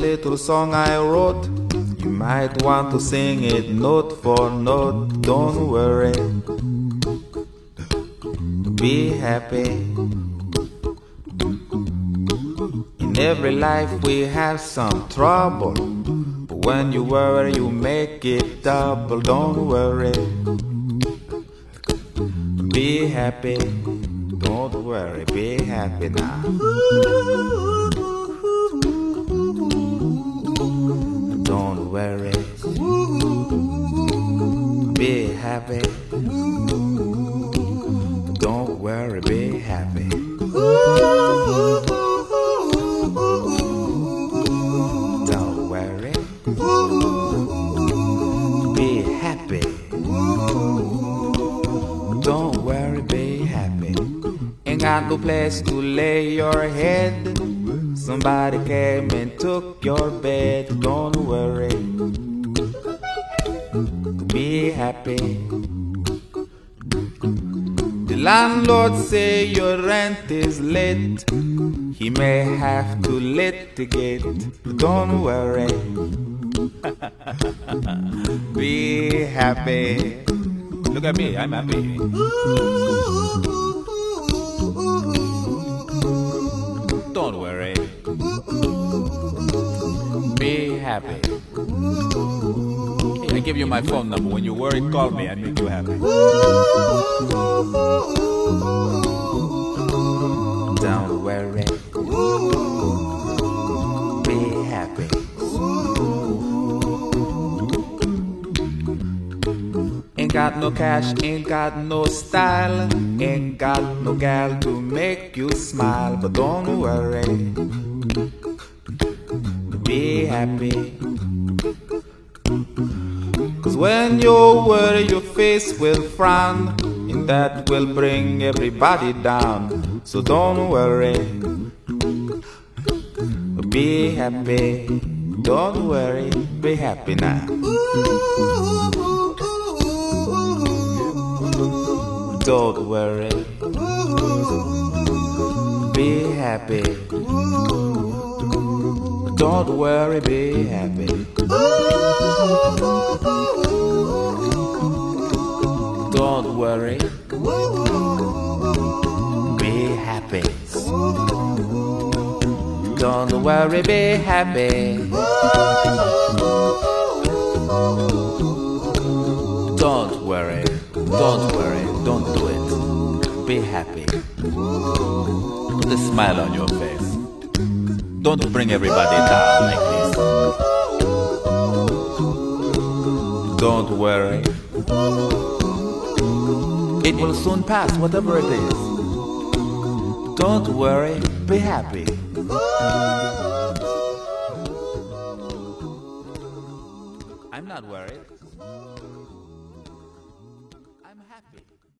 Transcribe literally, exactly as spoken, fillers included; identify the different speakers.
Speaker 1: little song I wrote. You might want to sing it note for note. Don't worry, be happy. In every life we have some trouble, but when you worry you make it double. Don't worry, be happy. Don't worry, be happy now. Don't worry, be happy. Don't worry, be happy. Don't worry, be happy. Don't worry, be happy. Ain't got no place to lay your head. Somebody came and took your bed. Don't worry, be happy. The landlord say your rent is late. He may have to litigate. Don't worry, be happy. Look at me, I'm happy. Don't worry, be happy. Hey, I give you my phone number. When you worry, call me. I make you happy. Don't worry, be happy. Ain't got no cash, ain't got no style, ain't got no gal to make you smile. But don't worry, be happy. Cause when you worry your face will frown, and that will bring everybody down. So don't worry, be happy. Don't worry, be happy now. Don't worry, be happy. Don't worry, be happy. Don't worry, be happy. Don't worry, be happy. Don't worry, don't worry, don't do it. Be happy. Put a smile on your face. Don't bring everybody down like this. Don't worry, it will soon pass, whatever it is. Don't worry, be happy. I'm not worried.